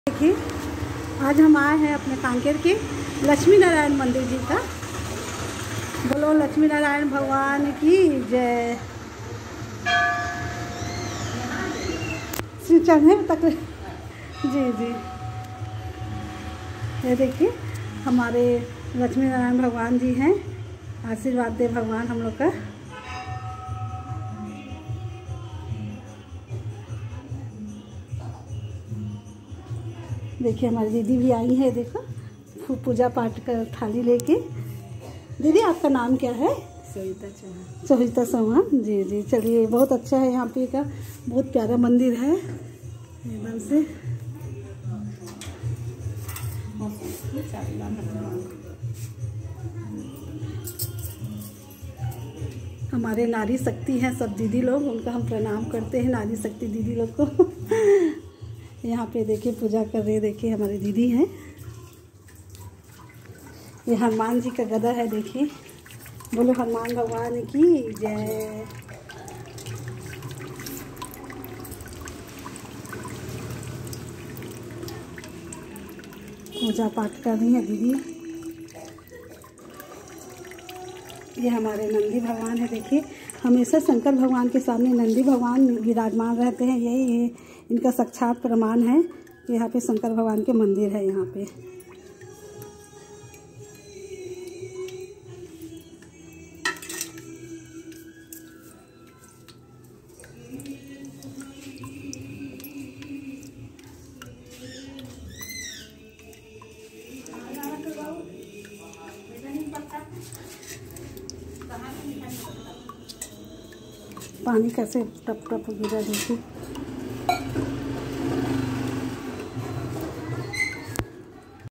देखिए, आज हम आए हैं अपने कांकेर के लक्ष्मी नारायण मंदिर जी का। बोलो लक्ष्मी नारायण भगवान की जय। श्री चढ़ने तक जी जी। ये देखिए हमारे लक्ष्मी नारायण भगवान जी हैं। आशीर्वाद दे भगवान हम लोग का। देखिए हमारी दीदी भी आई है। देखो पूजा पाठ का थाली लेके। दीदी आपका नाम क्या है? सविता चौहान। सविता चौहान जी जी। चलिए बहुत अच्छा है यहाँ पे का, बहुत प्यारा मंदिर है एकदम से। हमारे नारी शक्ति हैं सब दीदी लोग, उनका हम प्रणाम करते हैं नारी शक्ति दीदी लोग को। यहाँ पे देखिए पूजा कर रहे, देखिए हमारी दीदी हैं। ये हनुमान जी का गदा है। देखिए बोलो हनुमान भगवान की जय। पूजा पाठ कर रही है दीदी। ये हमारे नंदी भगवान है। देखिए हमेशा शंकर भगवान के सामने नंदी भगवान विराजमान रहते हैं। यही इनका साक्षात प्रमाण है। यहाँ पे शंकर भगवान के मंदिर है यहाँ पे। पानी कैसे टप टप गिरा देखिए।